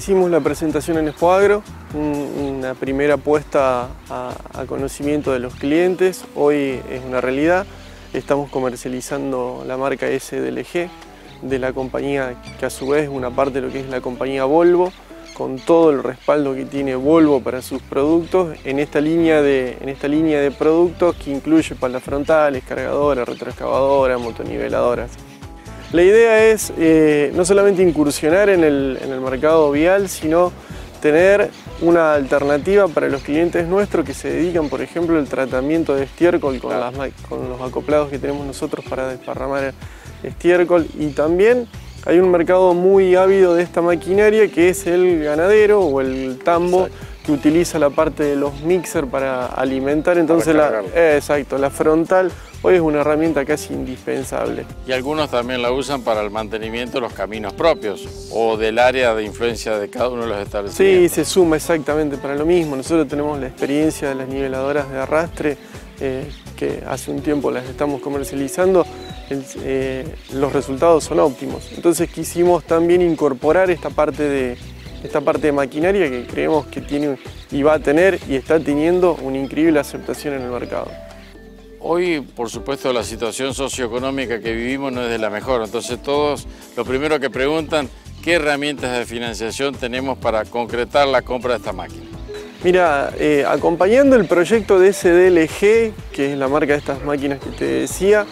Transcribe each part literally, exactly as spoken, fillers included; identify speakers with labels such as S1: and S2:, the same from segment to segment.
S1: Hicimos la presentación en Expoagro, un, una primera apuesta a, a conocimiento de los clientes. Hoy es una realidad. Estamos comercializando la marca S D L G de la compañía que a su vez es una parte de lo que es la compañía Volvo, con todo el respaldo que tiene Volvo para sus productos en esta línea de, en esta línea de productos que incluye palas frontales, cargadoras, retroexcavadoras, motoniveladoras. La idea es eh, no solamente incursionar en el, en el mercado vial, sino tener una alternativa para los clientes nuestros que se dedican, por ejemplo, al tratamiento de estiércol con, las, con los acoplados que tenemos nosotros para desparramar estiércol. Y también hay un mercado muy ávido de esta maquinaria que es el ganadero o el tambo. Exacto. Que utiliza la parte de los mixers para alimentar, entonces para la, eh, exacto, la frontal hoy es una herramienta casi indispensable.
S2: Y algunos también la usan para el mantenimiento de los caminos propios o del área de influencia de cada uno de los establecimientos.
S1: Sí, se suma exactamente para lo mismo. Nosotros tenemos la experiencia de las niveladoras de arrastre, eh, que hace un tiempo las estamos comercializando. El, eh, los resultados son óptimos. Entonces quisimos también incorporar esta parte de esta parte de maquinaria que creemos que tiene y va a tener y está teniendo una increíble aceptación en el mercado.
S2: Hoy, por supuesto, la situación socioeconómica que vivimos no es de la mejor, entonces todos lo primero que preguntan, ¿qué herramientas de financiación tenemos para concretar la compra de esta máquina?
S1: Mira, eh, acompañando el proyecto de S D L G, que es la marca de estas máquinas que te decía,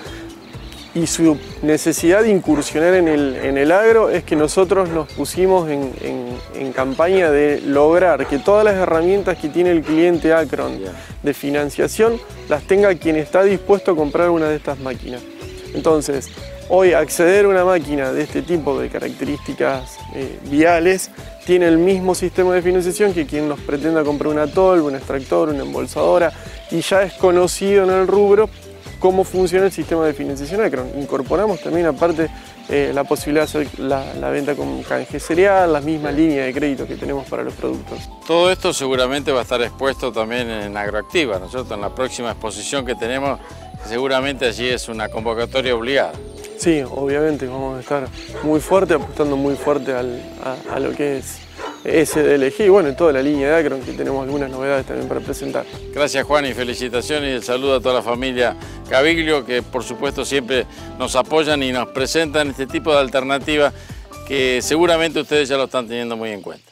S1: y su necesidad de incursionar en el, en el agro, es que nosotros nos pusimos en, en, en campaña de lograr que todas las herramientas que tiene el cliente Acron de financiación las tenga quien está dispuesto a comprar una de estas máquinas. Entonces, hoy acceder a una máquina de este tipo de características eh, viales tiene el mismo sistema de financiación que quien nos pretenda comprar una tolva, un extractor, una embolsadora, y ya es conocido en el rubro cómo funciona el sistema de financiación Acron. Incorporamos también aparte eh, la posibilidad de hacer la, la venta con canje cereal, las mismas líneas de crédito que tenemos para los productos.
S2: Todo esto seguramente va a estar expuesto también en Agroactiva, ¿no es cierto? En la próxima exposición que tenemos, seguramente allí es una convocatoria obligada.
S1: Sí, obviamente vamos a estar muy fuerte, apostando muy fuerte al, a, a lo que es S D L G y bueno, toda la línea de Acron, que tenemos algunas novedades también para presentar.
S2: Gracias, Juan, y felicitaciones y el saludo a toda la familia Caviglio, que por supuesto siempre nos apoyan y nos presentan este tipo de alternativas que seguramente ustedes ya lo están teniendo muy en cuenta.